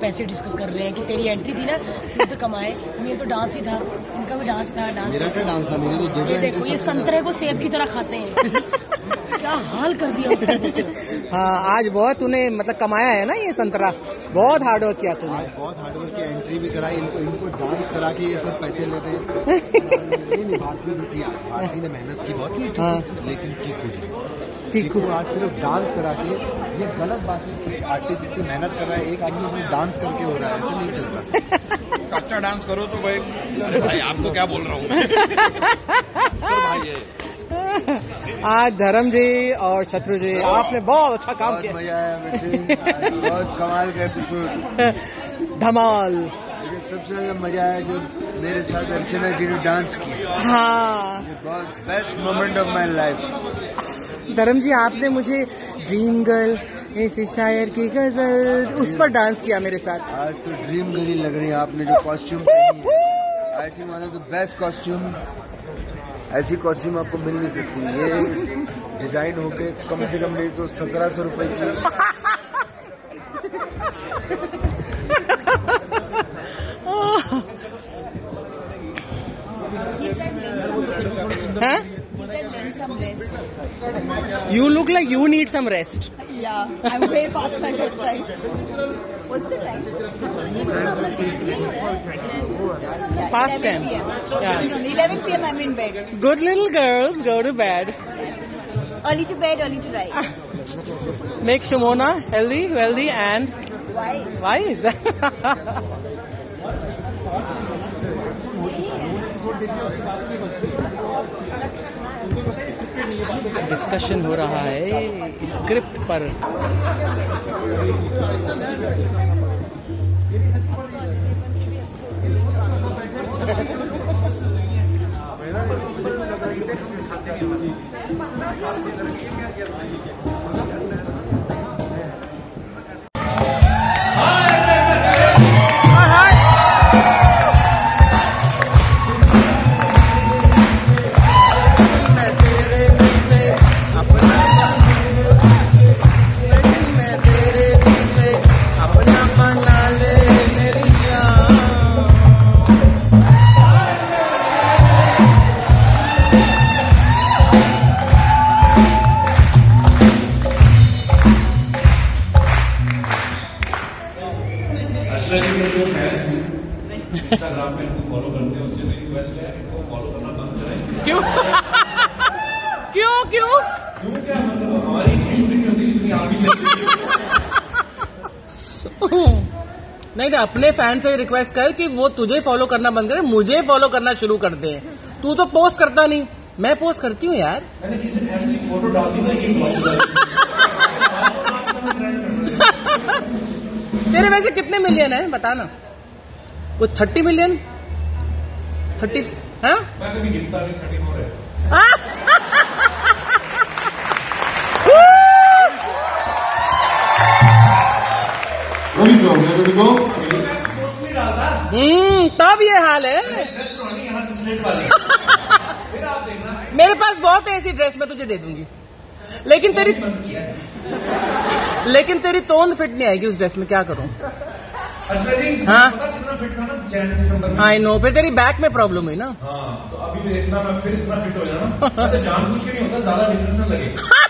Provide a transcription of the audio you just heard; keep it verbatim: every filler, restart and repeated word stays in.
पैसे डिस्कस कर रहे हैं कि तेरी एंट्री थी ना, तू तो कमाए। मेरा तो डांस ही था, इनका भी डांस था। डांस मेरा क्या डांस था, मेरे तो दो दो ये देखो, ये संतरे को सेब की तरह खाते हैं। क्या हाल कर दिया उसने। हाँ, आज बहुत तूने मतलब कमाया है ना ये संतरा, बहुत हार्ड वर्क किया तूने। आज बहुत हार्ड वर्क किया, एंट्री भी कराई, इनको इनको डांस करा के ये सब पैसे लेते हैं। भारती जी थी, भारती ने मेहनत की बहुत, हाँ। लेकिन की कुछ ठीक को आज सिर्फ डांस करा के, ये गलत बात है कि एक आर्टिस्ट इतनी मेहनत कर रहा है, एक आदमी सिर्फ डांस करके हो रहा है, ऐसे नहीं चलता। अच्छा डांस करो तो भाई, अरे भाई आपको क्या बोल रहा हूँ मैं। भाई है आज धर्म जी और शत्रु जी आपने बहुत अच्छा काम बहुत किया। मजा आया बेटे, बहुत कमाल का एपिसोड, धमाल। मुझे सबसे ज्यादा मजा आया जो मेरे साथ अर्चना जी ने डांस की। हाँ, बहुत best moment of my life. Dharam ji आपने मुझे ड्रीम गर्ल ऐसे शायर की गजल उस पर डांस किया मेरे साथ। आज तो ड्रीम गर्ल लग रही है आपने जो कॉस्ट्यूम पहनी है। I think one of the best costume, ऐसी कॉस्ट्यूम आपको मिल नहीं सकती। ये डिजाइन होके कम से कम नहीं तो सत्रह सौ रुपए की। You look like you need some rest. Yeah, I'm way past my bedtime. What's the time? Past ten. Yeah. eleven p m I'm in bed. Good little girls go to bed. Early to bed, early to rise. Make Shimona healthy, wealthy, and Wise. wise. Discussion हो रहा है script पर। Instagram पे इनको follow करते हैं, उससे मेरी रिक्वेस्ट है इनको फॉलो करना बंद करें। क्यों क्यों क्यों क्यों क्या मतलब हमारी शूटिंग होती है जितनी आगे चली। नहीं नहीं, अपने फैन से रिक्वेस्ट कर कि वो तुझे फॉलो करना बंद करे, मुझे फॉलो करना शुरू कर दे। तू तो पोस्ट करता नहीं, मैं पोस्ट करती हूँ यार। मैंने किसी ने ऐसी फोटो डाल दी ना कि तेरे वैसे कितने मिलियन है बता ना, कुछ थर्टी मिलियन थर्टी हाँ मैं कभी गिनता नहीं, थर्टी फोर है। हम्म तब ये हाल है। मेरे पास बहुत है ऐसी ड्रेस, मैं तुझे दे दूंगी, लेकिन तेरी लेकिन तेरी तोंद फिट नहीं आएगी उस ड्रेस में, क्या करूं। हाँ आई नो, फिर तेरी बैक में प्रॉब्लम हुई ना। हाँ तो अभी देखना मैं फिर इतना फिट हो जाना, जानबूझ के नहीं होता, ज्यादा डिफरेंस न लगे।